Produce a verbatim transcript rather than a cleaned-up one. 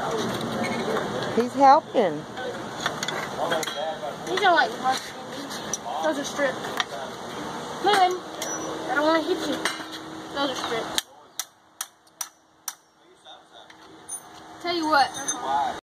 He's helping. These are like those are strips. Man, I don't want to hit you. Those are strips. Tell you what.